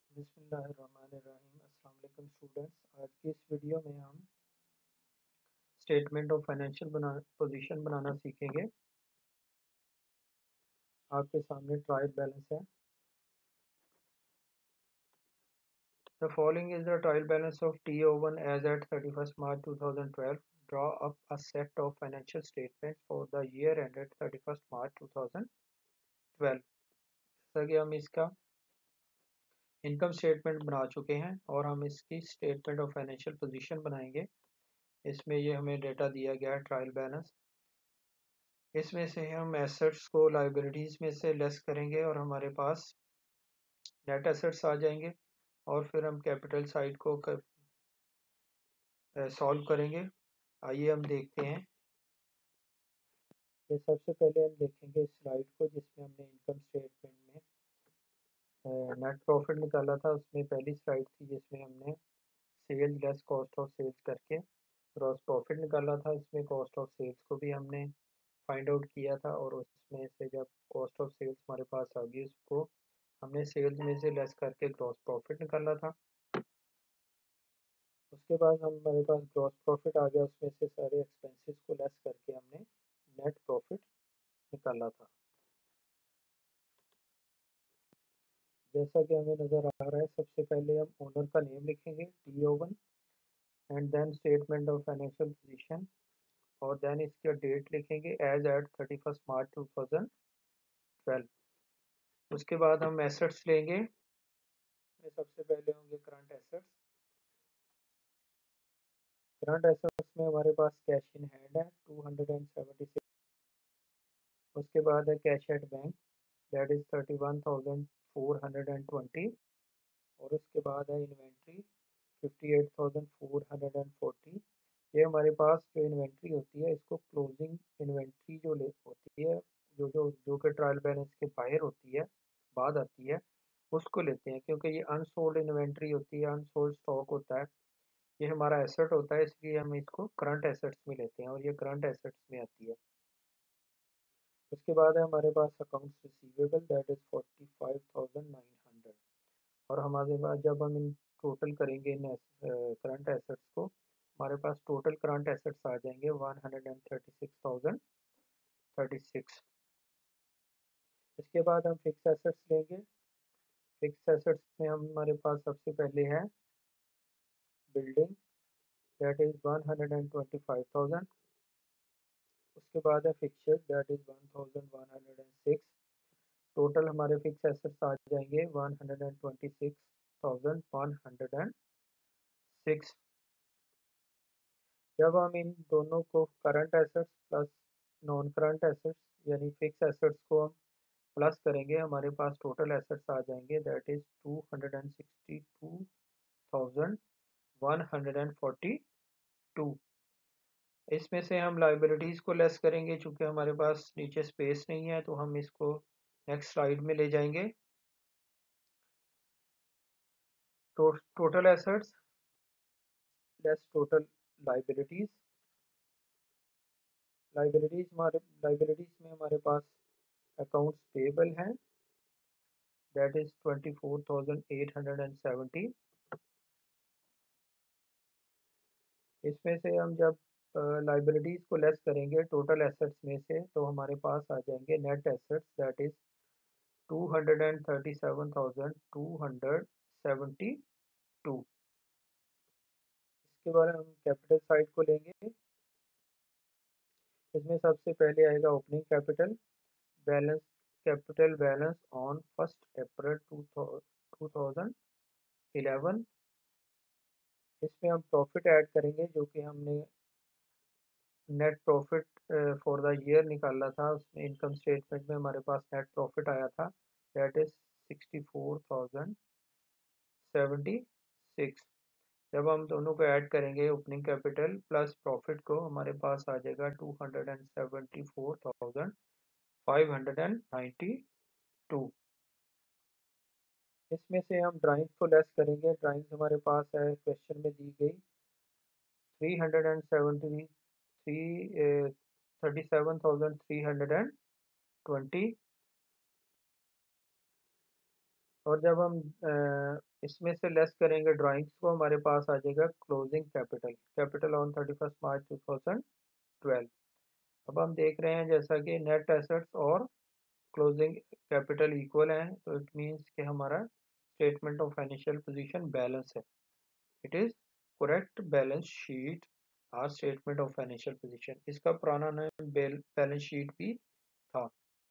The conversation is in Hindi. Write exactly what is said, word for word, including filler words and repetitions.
बिस्मिल्लाहिर्रहमानिर्रहीम। अस्सलाम वालेकुम स्टूडेंट्स। आज की इस वीडियो में हम स्टेटमेंट ऑफ फाइनेंशियल बना पोजीशन बनाना सीखेंगे। आपके सामने ट्रायल बैलेंस है। The following is the trial balance of T O one as at thirty first March two thousand twelve. Draw up a set of financial statements for the year ended thirty first March two thousand twelve. जैसा कि हम इसका इनकम स्टेटमेंट बना चुके हैं और हम इसकी स्टेटमेंट ऑफ फाइनेंशियल पोजीशन बनाएंगे। इसमें ये हमें डेटा दिया गया है ट्रायल बैलेंस। इसमें से हम एसेट्स को लाइबिलिटीज़ में से लेस करेंगे और हमारे पास नेट एसेट्स आ जाएंगे और फिर हम कैपिटल साइड को कर, सॉल्व करेंगे। आइए हम देखते हैं। ये सबसे पहले हम देखेंगे इस स्लाइड को जिसमें हमने इनकम स्टेटमेंट में नेट प्रॉफिट निकाला था। उसमें पहली स्लाइड थी जिसमें हमने sales less cost of sales करके ग्रॉस प्रॉफिट निकाला था। इसमें कॉस्ट ऑफ सेल्स को भी हमने फाइंड आउट किया था और उसमें से जब कॉस्ट ऑफ सेल्स हमारे पास आ गई उसको हमने सेल्स में से लेस करके ग्रॉस प्रॉफिट निकाला था। उसके बाद हम हमारे पास ग्रॉस प्रॉफिट आ गया, उसमें से सारे एक्सपेंसेस को लेस करके हमने नेट प्रॉफिट निकाला था। जैसा कि हमें नज़र आ रहा है, सबसे पहले हम ओनर का नेम लिखेंगे T O one and then statement of financial position और देन इसका डेट लिखेंगे as at thirty first March two thousand twelve. उसके बाद हम एसेट्स लेंगे। सबसे पहले होंगे करंट एसेट्स। करंट एसेट्स में हमारे पास कैश इन हैंड है टू हंड्रेड सेवेंटी सिक्स। उसके बाद है cash at bank that is thirty one thousand four hundred twenty. और उसके बाद है inventory fifty eight thousand four hundred forty. ये हमारे पास जो इन्वेंट्री होती है इसको क्लोजिंग इन्वेंट्री जो ले होती है जो जो जो कि ट्रायल बैलेंस के बाहर होती है, बाद आती है, उसको लेते हैं क्योंकि ये अनसोल्ड इन्वेंट्री होती है, अनसोल्ड स्टॉक होता है। ये हमारा एसेट होता है, इसलिए हम इसको करंट एसेट्स में लेते हैं और ये करंट एसेट्स में आती है। उसके बाद है हमारे पास accounts receivable that is forty five thousand nine hundred. और हमारे पास जब हम इन टोटल करेंगे इन करंट एसेट्स को, हमारे पास टोटल करंट एसेट्स आ जाएंगे one hundred and thirty six thousand thirty six. इसके बाद हम फिक्स एसेट्स लेंगे। फिक्स एसेट्स में हम हमारे पास सबसे पहले है building that is one hundred and twenty five thousand. उसके बाद है fixtures that is one thousand one hundred and six. Total हमारे फिक्स एसेट्स आ जाएंगे one hundred and twenty six thousand one hundred and six. जब हम इन दोनों को current assets plus non current assets यानी फिक्स एसेट्स को हम प्लस करेंगे, हमारे पास टोटल एसेट्स आ जाएंगे that is two hundred and sixty two thousand one hundred and forty two. इसमें से हम लाइबिलिटीज़ को लेस करेंगे, चूँकि हमारे पास नीचे स्पेस नहीं है तो हम इसको नेक्स्ट स्लाइड में ले जाएंगे। तो total assets less total liabilities. Liabilities हमारे लाइबिलिटीज़ में हमारे पास अकाउंट्स पेबल हैं that is twenty four thousand eight hundred and seventy. इसमें से हम जब लाइबिलिटीज़ को लेस करेंगे टोटल एसेट्स में से तो हमारे पास आ जाएंगे net assets that is two hundred and thirty seven thousand two hundred seventy two. इसके बाद हम कैपिटल साइड को लेंगे। इसमें सबसे पहले आएगा opening capital balance capital balance on first April two thousand eleven. इसमें हम प्रॉफिट ऐड करेंगे जो कि हमने net profit for the year निकाला था। उसमें इनकम स्टेटमेंट में हमारे पास नेट प्रॉफिट आया था that is sixty four thousand seventy six. जब हम दोनों को ऐड करेंगे ओपनिंग कैपिटल प्लस प्रॉफिट को, हमारे पास आ जाएगा two hundred and seventy four thousand five hundred and ninety two. इसमें से हम ड्राइंग को लेस करेंगे। ड्राइंग्स हमारे पास है क्वेश्चन में दी गई three hundred and seventy three thirty seven thousand three hundred and twenty. और जब हम अ, इसमें से लेस करेंगे ड्राइंग्स को, हमारे पास आ जाएगा closing capital, capital on thirty first March two thousand twelve. अब हम देख रहे हैं जैसा कि नेट एसेट्स और क्लोजिंग कैपिटल इक्वल हैं, तो इट मीन्स कि हमारा statement of financial position balance है। It is correct balance sheet और स्टेटमेंट ऑफ फाइनेंशियल पोजीशन। इसका पुराना नाम बैलेंस शीट भी था।